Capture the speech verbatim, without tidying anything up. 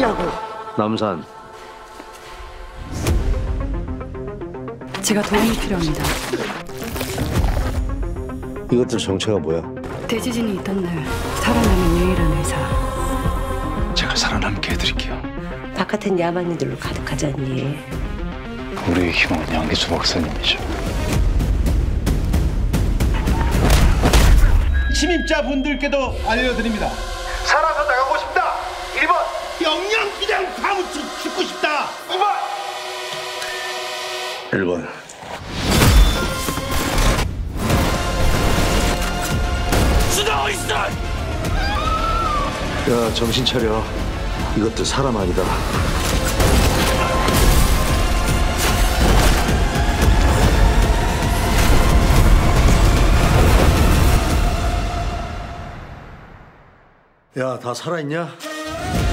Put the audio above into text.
가시라고. 남산. 제가 도움이 필요합니다. 이것들 정체가 뭐야? 대지진이 있던 날 살아남은 유일한 의사. 제가 살아남게 해드릴게요. 바깥은 야만인들로 가득하잖니. 우리의 희망은 양기수 박사님이죠. 침입자분들께도 알려드립니다. 살아서 나가고 싶다. 일 번 영영 그냥 파묻혀 죽고 싶다. 이 번 일 번. 수도 있어. 야, 정신 차려. 이것들 사람 아니다. 야, 다 살아있냐?